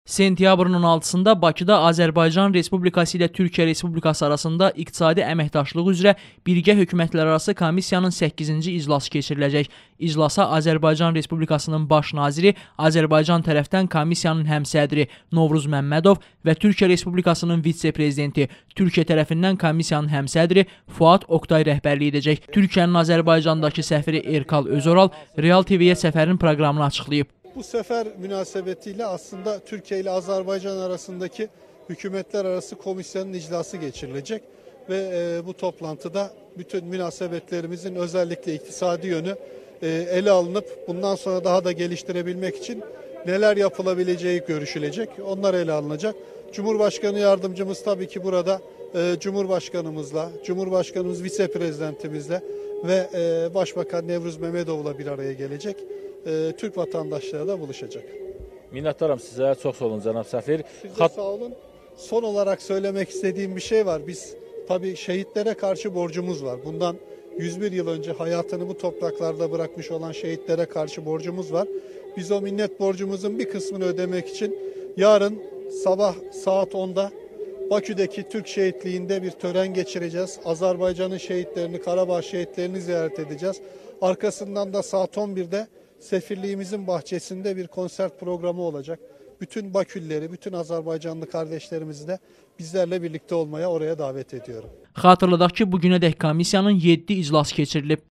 Sentyabrın 16-sında Bakıda Azərbaycan Respublikası ilə Türkiyə Respublikası arasında iqtisadi əməkdaşlıq üzrə birgə hökumətlərarası komissiyanın 8-ci iclası keçiriləcək. İclasa Azərbaycan Respublikasının baş naziri, Azərbaycan tərəfdən komissiyanın həmsədri Novruz Məmmədov və Türkiyə Respublikasının vitse-prezidenti, Türkiyə tərəfindən komissiyanın həmsədri Fuad Oktay rəhbərlik edəcək. Türkiyənin Azərbaycandakı səfiri Erkal Özoral Real TV-yə səfərin proqramını açıqlayıb. Bu sefer münasebetiyle aslında Türkiye ile Azerbaycan arasındaki hükümetler arası komisyonun iclası geçirilecek ve bu toplantıda bütün münasebetlerimizin özellikle iktisadi yönü ele alınıp bundan sonra daha da geliştirebilmek için neler yapılabileceği görüşülecek. Onlar ele alınacak. Cumhurbaşkanı yardımcımız tabii ki burada Cumhurbaşkanımızla, Cumhurbaşkanımız vice-prezidentimizle ve Başbakan Nevruz Mehmetov'la bir araya gelecek. Türk vatandaşları da buluşacak. Minnətdaram sizə, çox sağ olun cənab səfir. Siz de sağ olun. Son olarak söylemek istediğim bir şey var. Biz tabii şehitlere karşı borcumuz var. Bundan 101 yıl önce hayatını bu topraklarda bırakmış olan şehitlere karşı borcumuz var. Biz o minnet borcumuzun bir kısmını ödemek için yarın sabah saat 10'da Bakü'deki Türk şehitliğinde bir tören geçireceğiz. Azerbaycan'ın şehitlerini, Karabağ şehitlerini ziyaret edeceğiz. Arkasından da saat 11'de Sefirliğimizin bahçesinde bir konser programı olacak. Bütün Bakülileri, bütün Azerbaycanlı kardeşlerimizi de bizlerle birlikte olmaya oraya davet ediyorum. Xatırladaq ki, bugünədək komissiyanın 7 iclası keçirilib.